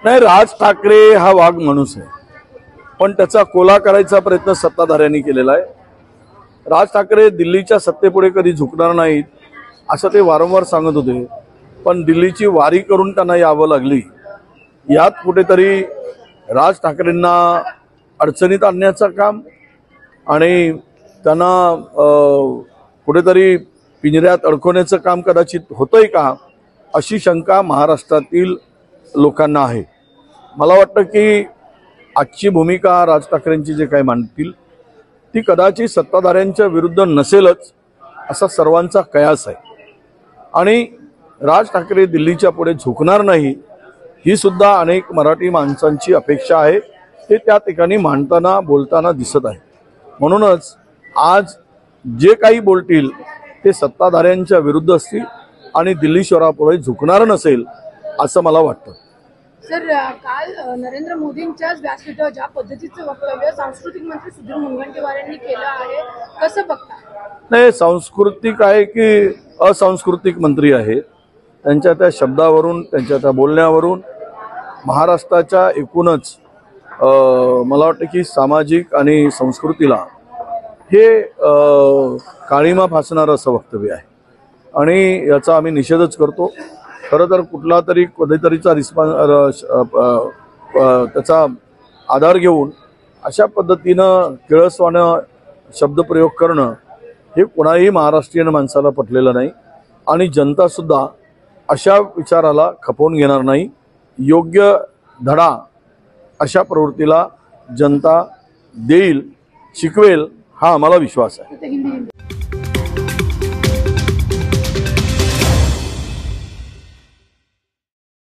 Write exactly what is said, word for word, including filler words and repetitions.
नाही, राज ठाकरे हा वाघ माणूस आहे, पण त्याचा कोला करायचा प्रयत्न सत्ताधाऱ्यांनी केलेला आहे। राज ठाकरे दिल्लीच्या सत्तेपुढे कधी झुकणार नाहीत असं ते वारंवार सांगत होते, पण दिल्लीची वारी करून त्यांना यावं लागली। यात कुठेतरी राज ठाकरेंना अडचणीत आणण्याचं काम आणि त्यांना कुठेतरी पिंजऱ्यात अडकवण्याचं काम कदाचित होतंय का अशी शंका महाराष्ट्रातील लोकांना आहे। मला वाटतं की आजची भूमिका राज ठाकरेंची जे काही मांडतील ती कदाचित सत्ताधाऱ्यांच्या विरुद्ध नसेलच असा सर्वांचा कयास आहे आणि राज ठाकरे दिल्लीच्या पुढे झुकणार नाही ही सुद्धा अनेक मराठी माणसांची अपेक्षा आहे। ते त्या ठिकाणी मांडताना बोलताना दिसत आहे। म्हणूनच आज जे काही बोलतील ते सत्ताधाऱ्यांच्या विरुद्ध असतील आणि दिल्ली शहरापुढे झुकणार नसेल असं मला वाटतं। सर, काल नरेंद्र मोदींच्याच व्यासपीठावर ज्या पद्धतीचं वक्तव्य सांस्कृतिक मंत्री सुधीर मुनगंटीवार यांनी केलं आहे, कसं बघता? नाही, सांस्कृतिक आहे की असांस्कृतिक मंत्री आहेत, त्यांच्या त्या शब्दावरून त्यांच्या त्या बोलण्यावरून महाराष्ट्राच्या एकूणच मला वाटतं की सामाजिक आणि संस्कृतीला हे काळीमा फासणारं असं वक्तव्य आहे आणि याचा आम्ही निषेधच करतो। खरं तर कुठला तरी कधीतरीचा रिस्पॉन्स त्याचा आधार घेऊन अशा पद्धतीनं किळसवाणं शब्दप्रयोग करणं हे कोणाही महाराष्ट्रीयन माणसाला पटलेलं नाही आणि जनतासुद्धा अशा विचाराला खपवून घेणार नाही। योग्य धडा अशा प्रवृत्तीला जनता देईल, शिकवेल हा आम्हाला विश्वास आहे।